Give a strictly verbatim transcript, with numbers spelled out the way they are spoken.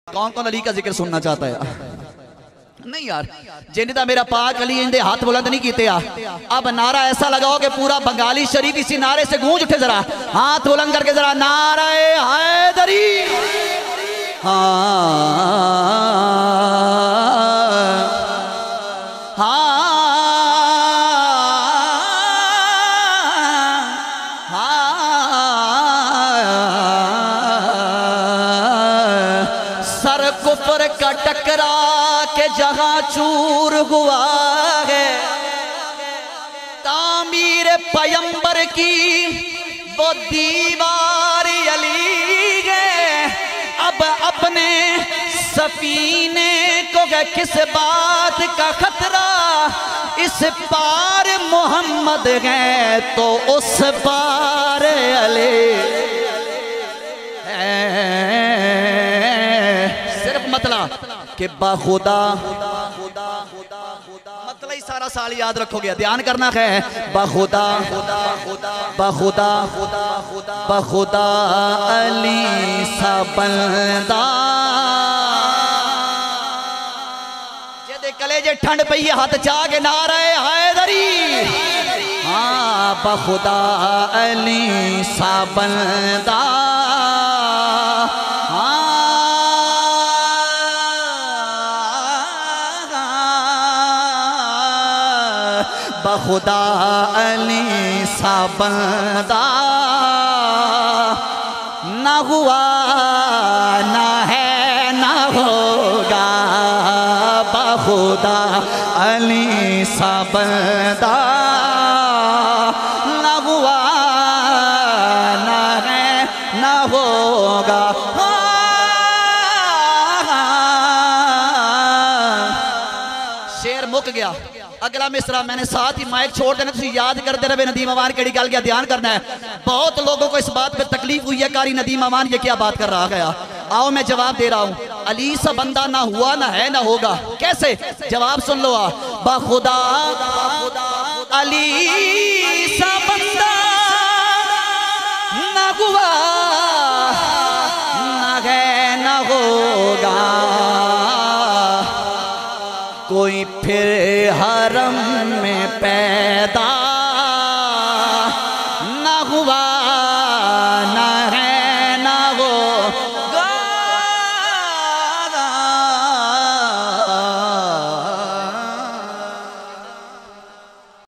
کون کون علی کا ذکر سننا چاہتا ہے؟ نہیں یار جنہی میرا پاک علی اندے ہاتھ بلند نہیں کیتے آ اب نعرہ ایسا لگاؤ کہ پورا بنگالی شریف اسی نعرے سے گونج اٹھے ذرا ہاتھ بلند کر کے ذرا نعرہ حیدری ہاں ہاں سر کفر کا ٹکرا کہ جہاں چور ہوا ہے تعمیر پیمبر کی وہ دیوار علی ہے اب اپنے سفینے کو ہے کس بات کا خطرہ اس پار محمد ہے تو اس پار علی صرف مطلب کہ بخدا مطلب ہی سارا سال یاد رکھو گیا دھیان کرنا ہے بخدا بخدا بخدا علی سا بندہ جے کلے جے ٹھنڈ پئی ہاتھ چاہ کے نعرہ حیدری ہاں بخدا علی سا بندہ بخدا علی سا بندہ نہ ہوا نہ ہے نہ ہوگا بخدا علی سا بندہ نہ ہوا نہ ہے نہ ہوگا شعر مک گیا اگلا مصرع میں نے ساتھ ہی مائک چھوڑ دینا تُسی یاد کرتے رہے ندیم اوان کے ڈیکال کیا دھیان کرنا ہے بہت لوگوں کو اس بات پہ تکلیف ہوئی ہے قاری ندیم اوان یہ کیا بات کر رہا گیا آؤ میں جواب دے رہا ہوں علی سا بندہ نہ ہوا نہ ہے نہ ہوگا کیسے جواب سن لو آ بخدا علی سا بندہ نہ ہوا نہ ہے نہ ہوگا کوئی پھر حرم میں